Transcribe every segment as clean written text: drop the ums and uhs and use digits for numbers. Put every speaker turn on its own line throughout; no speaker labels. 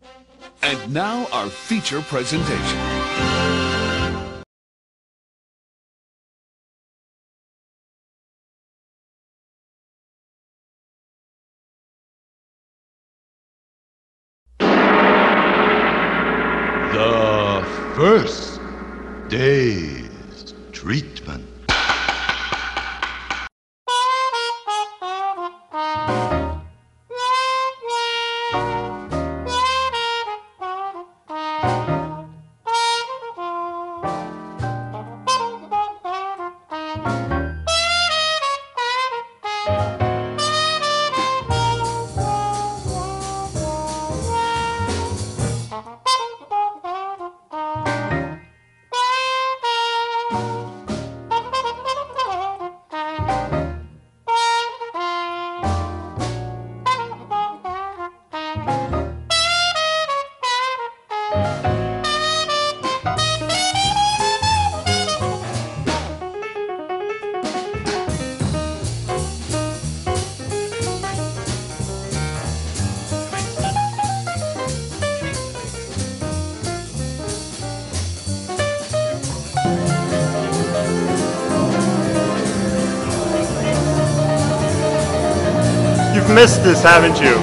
And now our feature presentation.
The first day's treatment.
You've missed this, haven't you?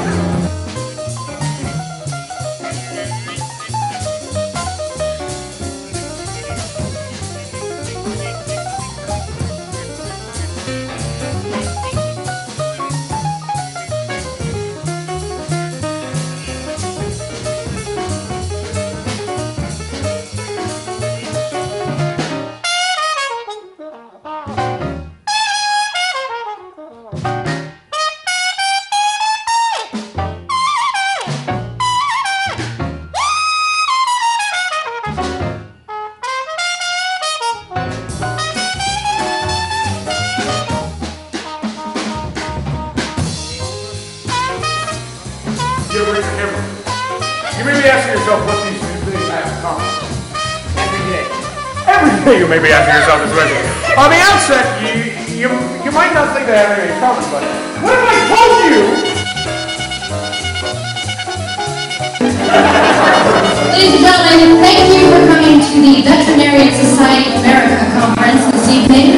You may be asking yourself what these two things have in common. Everything you may be asking yourself is resident. On the outset, you might not think they have anything in common, but what if I told you?
Ladies and gentlemen, thank you for coming to the Veterinarian Society of America conference this evening.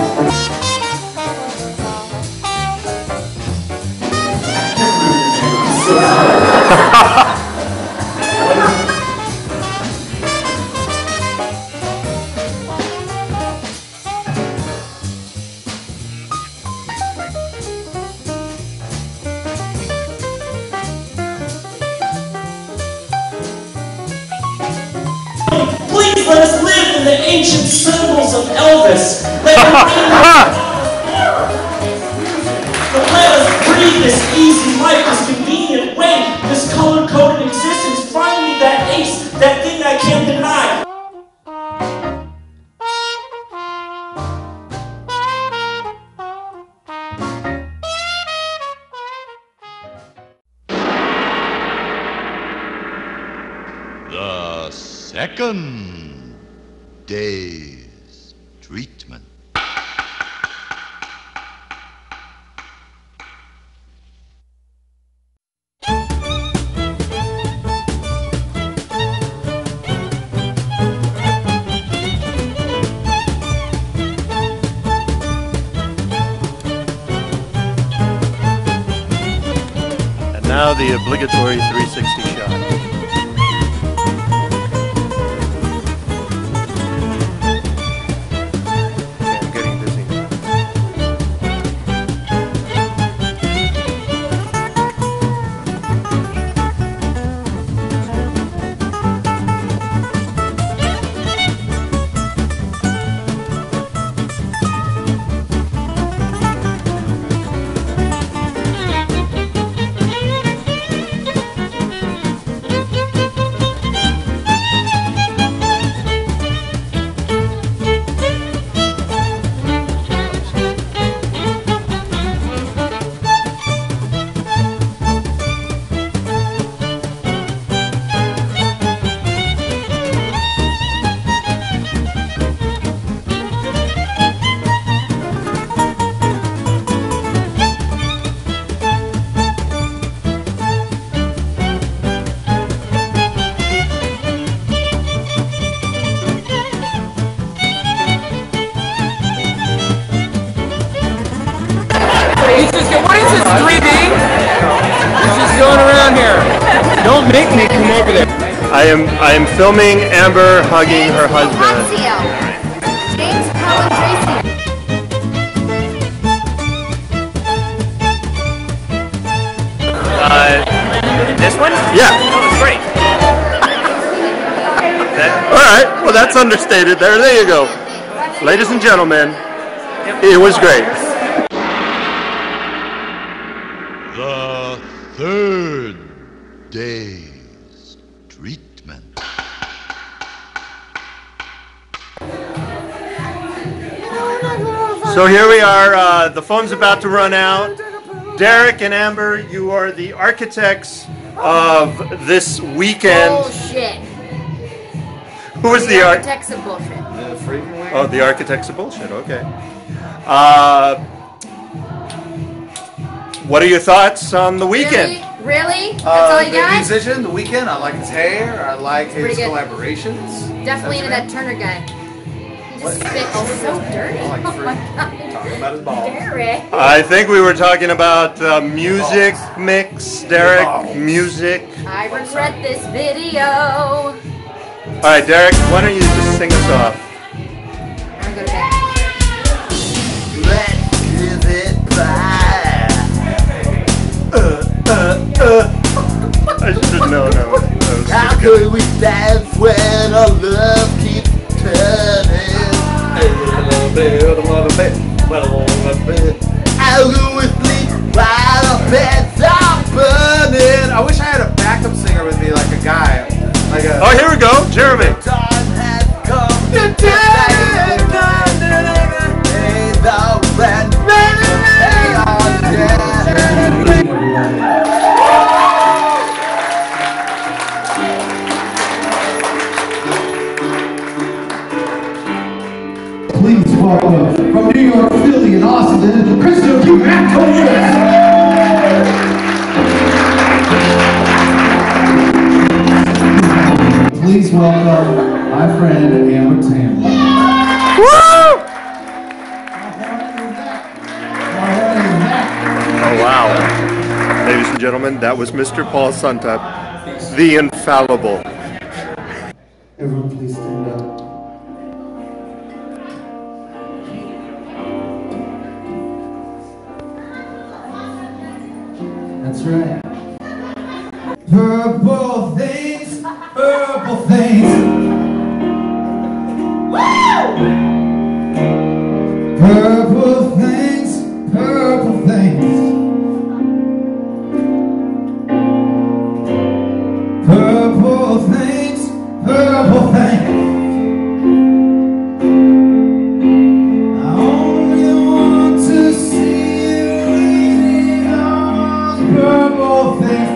Please let us live in the ancient symbols of Elvis. Let us breathe this easy life, this convenient way, this color-coded existence. Find me that ace, that thing I can't deny.
The second day's treatment.
And now the obligatory 360 shot.
Don't make me come over there.
I am filming Amber hugging her husband.
Palacio. James Palacio.
This one? Yeah.
Oh, it's great.
All right. Well, that's understated. There you go. Ladies and gentlemen, it was great.
The third day's treatment.
So here we are. The phone's about to run out. Derek and Amber, you are the architects of this weekend.
Bullshit.
Who was the
Architects of bullshit.
Oh, the architects of bullshit. Okay. What are your thoughts on the weekend?
Really? That's all you
The
got?
musician, The Weeknd. I like his hair. I like his
pretty good.
collaborations.
Definitely into that Turner guy. He just spit so dirty.
I like
Oh
fruit.
my god.
Talking about his balls.
Derek.
I think we were talking about music mix, Derek. Music.
I regret this video.
All right, Derek. Why don't you just sing us off?
I'm gonna go to bed.
Let's give it back.
I should know. No.
How could we dance when our love keeps turning? How could we sleep while our beds are burning?
I wish I had a backup singer with me, like a guy. Like a.
Oh, here we go, Jeremy.
Time has come.
Please welcome from New York, Philly, and Austin, Crystal Q. Please welcome my friend Amber Tam.
Oh wow, ladies and gentlemen, that was Mr. Paul Suntap, the infallible.
Everyone, please stand up. That's right. Purple things, purple things. Woo! Purple things, purple things. Purple things, purple things. I only want to see you eating those purple things.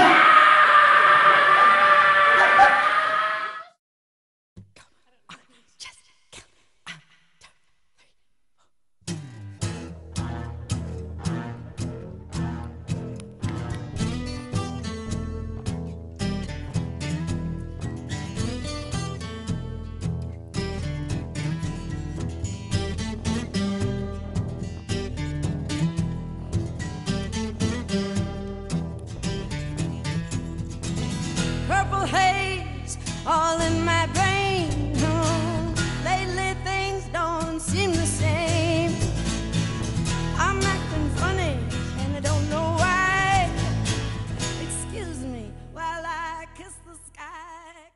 Purple haze all in my brain. Lately things don't seem the same. I'm acting funny and I don't know why. Excuse me while I kiss the sky.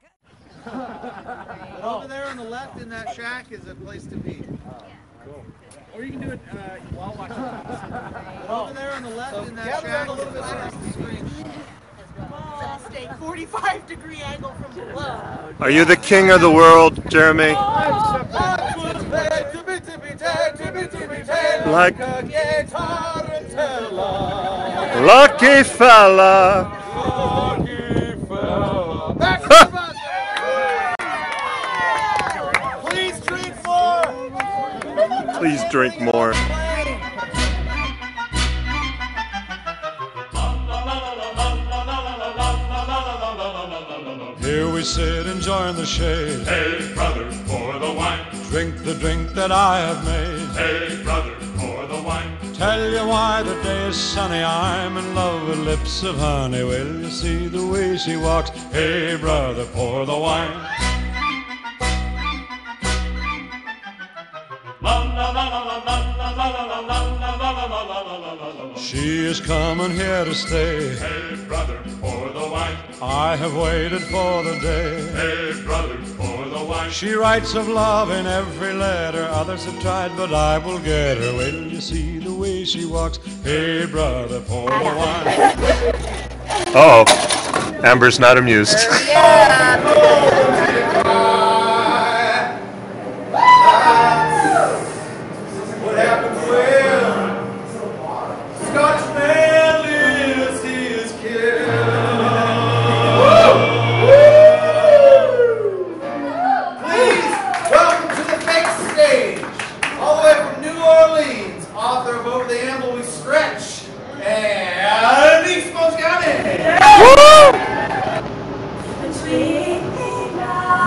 Over there on the left in that shack is a place to be. Cool. Or you can do it while watching. Over there on the left in that shack is a place to screen.
Stay 45-degree angle from below.
Are you the king of the world, Jeremy? Like lucky fella.
Please drink more.
Please drink more.
Here we sit enjoying the shade.
Hey, brother, pour the wine.
Drink the drink that I have made.
Hey, brother, pour the wine.
tell you why the day is sunny. I'm in love with lips of honey. Will you see the way she walks? Hey, brother, pour the wine. She is coming here to stay.
Hey, brother, pour the wine.
I have waited for the day.
Hey, brother, pour the wine.
She writes of love in every letter. Others have tried, but I will get her. Will you see the way she walks? Hey, brother, pour the wine.
Uh-oh. Amber's not amused.
What happens when Scotch man lives his Please welcome to the fake stage, all the way from New Orleans, author of Over the Amble We Stretch, and East Coast County.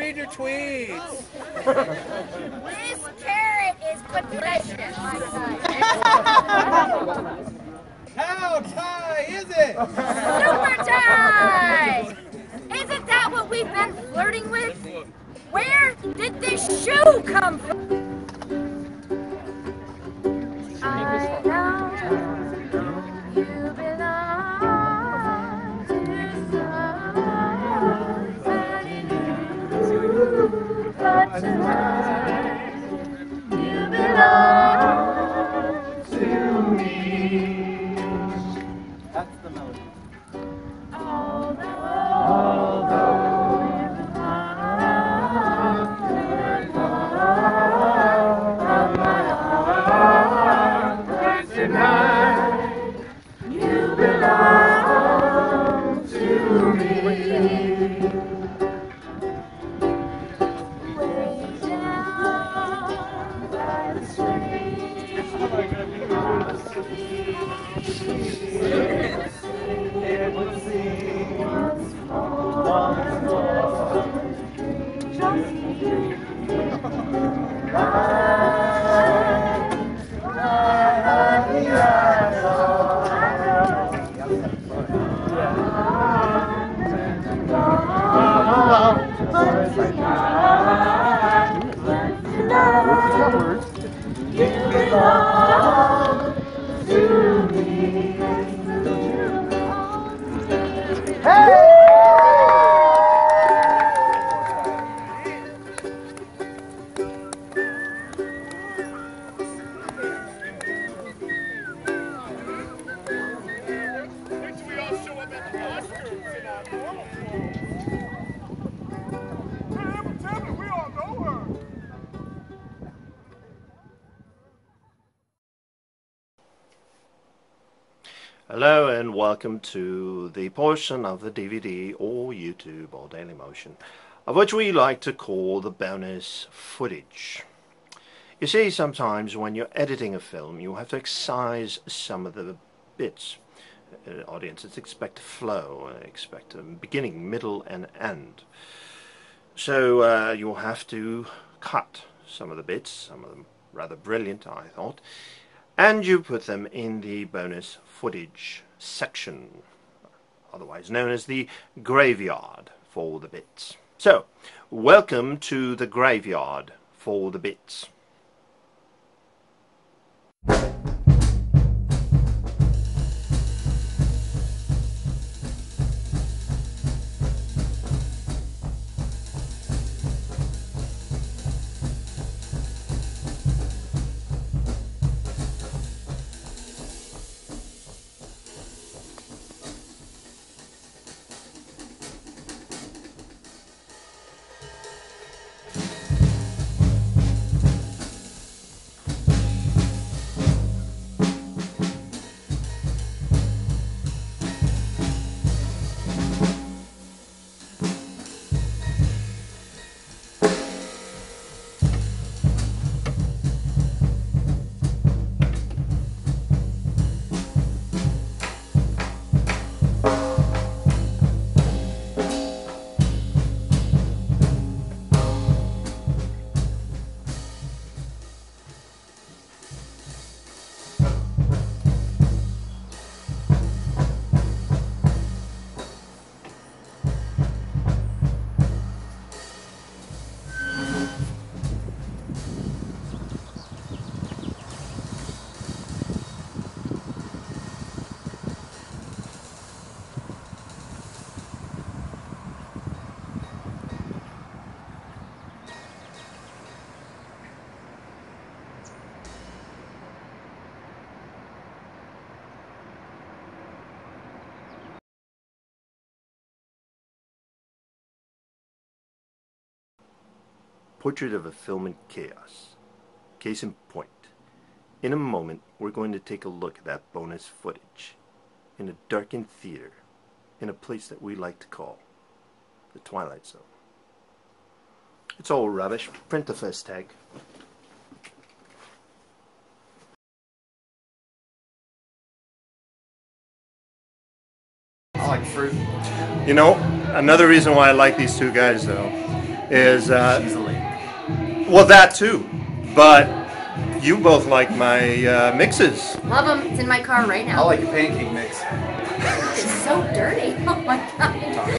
read your tweets.
This carrot is delicious.
How Thai is it?
Super Thai! Isn't that what we've been flirting with? Where did this shoe come from? I know you belong to somebody new, but tonight you belong to me.
That's the melody.
Hello and welcome to the portion of the DVD or YouTube or Dailymotion of which we like to call the bonus footage. You see, sometimes when you're editing a film you have to excise some of the bits. Audiences expect a flow, expect a beginning, middle and end. So you'll have to cut some of the bits, some of them rather brilliant I thought, and you put them in the bonus footage section, otherwise known as the graveyard for the bits. So, welcome to the graveyard for the bits. Portrait of a film in chaos. Case in point. In a moment, we're going to take a look at that bonus footage in a darkened theater in a place that we like to call the Twilight Zone. It's all rubbish. Print the first tag.
I like fruit.
You know, another reason why I like these two guys though is well, that too, but you both like my mixes.
Love them. It's in my car right now.
I like your pancake mix.
It's so dirty. Oh my god.